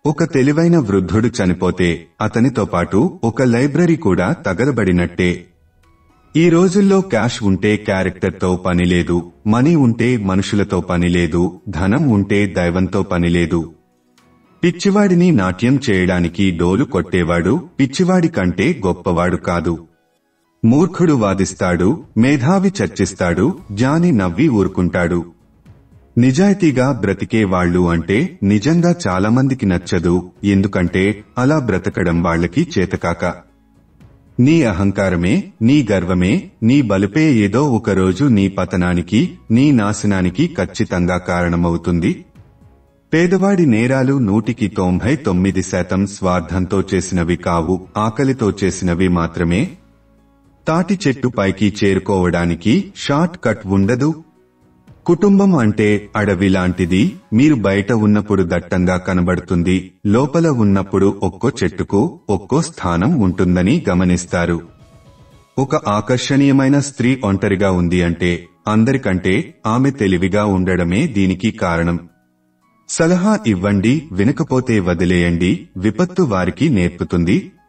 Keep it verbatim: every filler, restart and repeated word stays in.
ఒక తెలివైన వృద్ధుడు చనిపోతే అతనితో పాటు ఒక లైబ్రరీ కూడా తగలబడినట్టే. ఈ రోజుల్లో క్యాష్ ఉంటే క్యారెక్టర్తో పనిలేదు, మనీ ఉంటే మనుషులతో పనిలేదు, ధనం ఉంటే దైవంతో పనిలేదు. పిచ్చివాడిని నాట్యం చేయడానికి డోలు కొట్టేవాడు పిచ్చివాడి కంటే గొప్పవాడు కాదు. మూర్ఖుడు వాదిస్తాడు, మేధావి చర్చిస్తాడు, జాని నవ్వి ఊరుకుంటాడు. నిజాయితీగా బ్రతికే వాళ్లు అంటే నిజంగా చాలామందికి నచ్చదు, ఎందుకంటే అలా బ్రతకడం వాళ్లకి చేతకాక. నీ అహంకారమే, నీ గర్వమే, నీ బలుపే ఏదో ఒకరోజు నీ పతనానికి, నీ నాశనానికి ఖచ్చితంగా కారణమవుతుంది. పేదవాడి నేరాలు నూటికి తొంభై తొమ్మిది శాతం స్వార్థంతో చేసినవి కావు, ఆకలితో చేసినవి మాత్రమే. తాటి చెట్టు పైకి చేరుకోవడానికి షార్ట్ కట్ ఉండదు. కుటుంబం అంటే అడవి లాంటిది. మీరు బయట ఉన్నప్పుడు దట్టంగా కనబడుతుంది, లోపల ఉన్నప్పుడు ఒక్కో చెట్టుకు ఒక్కో స్థానం ఉంటుందని గమనిస్తారు. ఒక ఆకర్షణీయమైన స్త్రీ ఒంటరిగా ఉంది అంటే అందరికంటే ఆమె తెలివిగా ఉండడమే దీనికి కారణం. సలహా ఇవ్వండి, వినకపోతే వదిలేయండి, విపత్తు వారికి నేర్పుతుంది.